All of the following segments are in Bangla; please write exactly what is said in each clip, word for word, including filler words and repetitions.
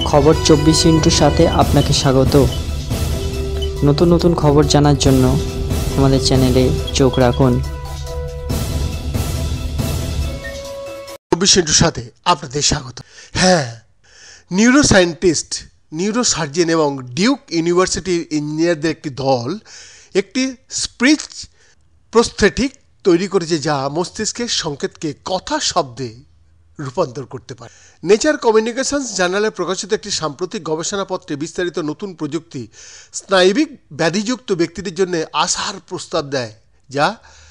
খবর চব্বিশ ইন্টুর সাথে আপনাকে স্বাগত। নতুন নতুন খবর জানার জন্য আমাদের চ্যানেলে চোখ রাখুন। চব্বিশ ইন্টুর সাথে আপনাদের স্বাগত। হ্যাঁ, নিউরো সায়েন্টিস্ট, নিউরো সার্জন এবং ডিউক ইউনিভার্সিটির ইঞ্জিনিয়ারদের একটি দল একটি স্পিচ প্রস্থেটিক তৈরি করেছে, যা মস্তিষ্কের সংকেতকে কথা শব্দে রূপান্তর করতে পারে। নেচার কমিউনিকেশনস জার্নালে প্রকাশিত একটি সাম্প্রতিক গবেষণাপত্রে বিস্তারিত নতুন প্রযুক্তি স্নায়বিক ব্যাধিযুক্ত ব্যক্তিদের জন্য আশার প্রস্তাব দেয়, যা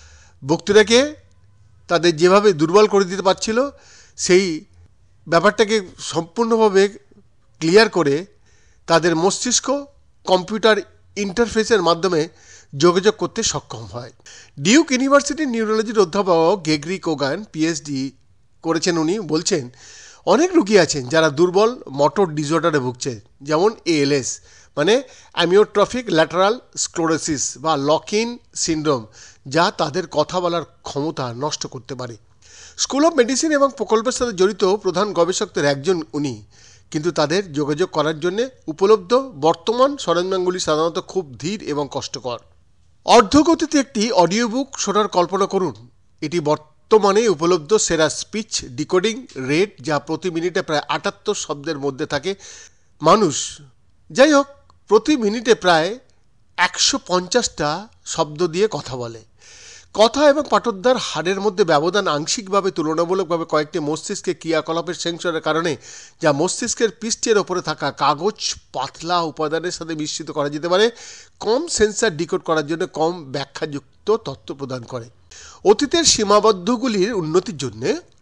বক্তাকে তাদের যেভাবে দুর্বল করে দিতে পারছিল সেই ব্যাপারটাকে সম্পূর্ণভাবে ক্লিয়ার করে তাদের মস্তিষ্ক কম্পিউটার ইন্টারফেসের মাধ্যমে যোগাযোগ করতে সক্ষম হয়। ডিউক ইউনিভার্সিটির নিউরোলজির অধ্যাপক গ্রেগরি কোগান পিএইচডি করেছেন। উনি বলছেন, অনেক রোগী আছেন যারা দুর্বল মোটর ডিসঅর্ডারে ভুগছেন, যেমন এএলএস মানে অ্যামিওট্রফিক ল্যাটারাল স্ক্লেরোসিস বা লক ইন সিনড্রোম, যা তাদের কথা বলার ক্ষমতা নষ্ট করতে পারে। স্কুল অফ মেডিসিন এবং প্রকল্পের সাথে জড়িত প্রধান গবেষকদের একজন উনি, কিন্তু তাদের যোগাযোগ করার জন্য উপলব্ধ বর্তমান সরঞ্জামগুলি সাধারণত খুব ধীর এবং কষ্টকর। অর্ধগতিতে একটি অডিও বুক শোনার কল্পনা করুন। এটি বর্তমানে উপলব্ধ সেরা স্পিচ ডিকোডিং রেট, যা প্রতি মিনিটে প্রায় আটাত্তর শব্দের মধ্যে থাকে। মানুষ যাই হোক প্রতি মিনিটে প্রায় একশো পঞ্চাশটা শব্দ দিয়ে কথা বলে। কথা এবং পাঠোদ্ধার হারের মধ্যে ব্যবধান আংশিকভাবে তুলনামূলকভাবে কয়েকটি মস্তিষ্কের ক্রিয়াকলাপের সেন্সরের কারণে, যা মস্তিষ্কের পৃষ্ঠের ওপরে থাকা কাগজ পাতলা উপাদানের সাথে মিশ্রিত করা যেতে পারে, কম সেন্সর ডিকোড করার জন্য কম ব্যাখ্যাযুক্ত তথ্য প্রদান করে। অতীতের সীমাবদ্ধগুলির উন্নতির জন্য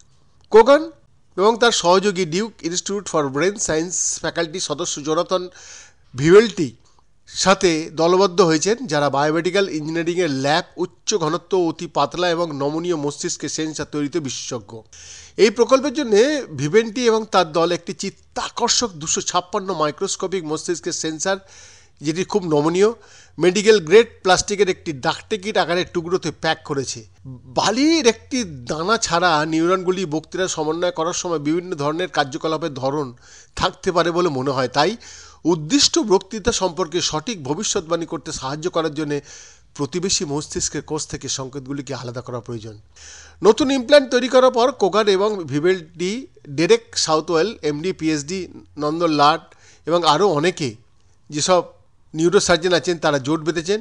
কোগান এবং তার সহযোগী Duke institute for brain science ফ্যাকাল্টির সদস্য জোনাথন ভিওয়েল্টি সাথে দলবদ্ধ হয়েছেন, যারা বায়োমেডিক্যাল ইঞ্জিনিয়ারিংয়ের ল্যাব উচ্চ ঘনত্ব, অতি পাতলা এবং নমনীয় মস্তিষ্কের সেন্সর তৈরিতে বিশেষজ্ঞ। এই প্রকল্পের জন্য ভিভেন্টি এবং তার দল একটি চিত্তাকর্ষক দুশো ছাপ্পান্ন মাইক্রোস্কোপিক মস্তিষ্কের সেন্সর, যেটি খুব নমনীয়, মেডিকেল গ্রেড প্লাস্টিকের একটি ডাকটিকিট আকারের টুকরোতে প্যাক করেছে। বালির একটি দানা ছাড়া নিউরনগুলি বক্তৃতা সমন্বয় করার সময় বিভিন্ন ধরনের কার্যকলাপের ধরন থাকতে পারে বলে মনে হয়। তাই উদ্দিষ্ট বক্তৃতা সম্পর্কে সঠিক ভবিষ্যৎবাণী করতে সাহায্য করার জন্য প্রতিবেশী মস্তিষ্কের কোষ থেকে সংকেতগুলিকে আলাদা করা প্রয়োজন। নতুন ইমপ্ল্যান্ট তৈরি করার পর কোগান এবং Viventi, Derek Southwell MD PhD, Nandan Lad এবং আরও অনেকে যেসব নিউরোসার্জন আছেন তারা জোট বেঁধেছেন,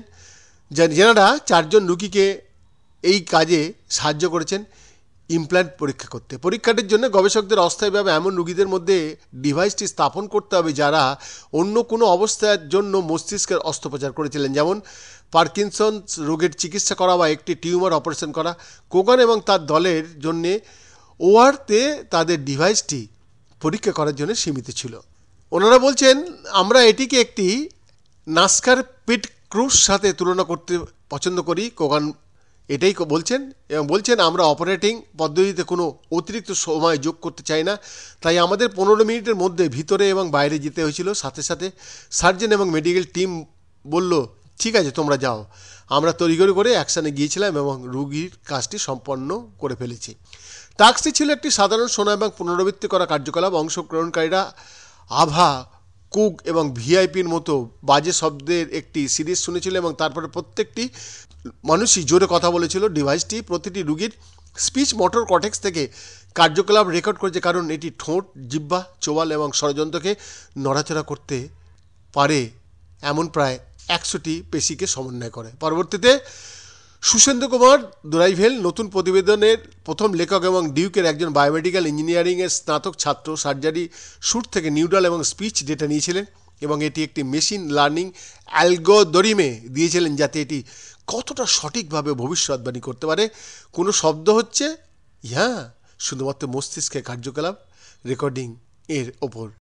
যেনারা চারজন রোগীকে এই কাজে সাহায্য করেছেন ইমপ্ল্যান্ট পরীক্ষা করতে। পরীক্ষাটির জন্য গবেষকদের অস্থায়ীভাবে এমন রোগীদের মধ্যে ডিভাইসটি স্থাপন করতে হবে যারা অন্য কোনো অবস্থার জন্য মস্তিষ্কের অস্ত্রোপচার করেছিলেন, যেমন পার্কিনসন্স রোগের চিকিৎসা করা বা একটি টিউমার অপারেশন করা। কোগান এবং তার দলের জন্য ওয়ারতে তাদের ডিভাইসটি পরীক্ষা করার জন্য সীমিত ছিল। ওনারা বলছেন, আমরা এটিকে একটি নাস্কার পিট ক্রুজ সাথে তুলনা করতে পছন্দ করি। কোগান এটাই বলছেন এবং বলছেন, আমরা অপারেটিং পদ্ধতিতে কোনো অতিরিক্ত সময় যোগ করতে চাই না, তাই আমাদের পনেরো মিনিটের মধ্যে ভিতরে এবং বাইরে যেতে হয়েছিল। সাথে সাথে সার্জন এবং মেডিকেল টিম বলল, ঠিক আছে তোমরা যাও। আমরা তড়িঘড়ি করে অ্যাকশানে গিয়েছিলাম এবং রোগীর কাজটি সম্পন্ন করে ফেলেছি। টাস্কটি ছিল একটি সাধারণ শোনা এবং পুনরাবৃত্তি করা কার্যকলাপ। অংশগ্রহণকারীরা আভা, কুক এবং ভিআইপির মতো বাজে শব্দের একটি সিরিজ শুনেছিল এবং তারপরে প্রত্যেকটি মানুষই জোরে কথা বলেছিল। ডিভাইসটি প্রতিটি রোগীর স্পিচ মোটর কর্টেক্স থেকে কার্যকলাপ রেকর্ড করেছে, কারণ এটি ঠোঁট, জিহ্বা, চোয়াল এবং ষড়যন্ত্রকে নড়াচড়া করতে পারে এমন প্রায় একশোটি পেশিকে সমন্বয় করে। পরবর্তীতে সুশেন্দ্র কুমার দোরাইভেল, নতুন প্রতিবেদনের প্রথম লেখক এবং ডিউকের একজন বায়োমেডিক্যাল ইঞ্জিনিয়ারিংয়ের স্নাতক ছাত্র, সার্জারি স্যুট থেকে নিউরাল এবং স্পিচ ডেটা নিয়েছিলেন এবং এটি একটি মেশিন লার্নিং অ্যালগোরিদমে দিয়েছিলেন, যাতে এটি কতটা সঠিকভাবে ভবিষ্যৎবাণী করতে পারে। কোনো শব্দ হচ্ছে হ্যাঁ শুধুমাত্র মস্তিষ্কের কার্যকলাপ রেকর্ডিং এর ওপর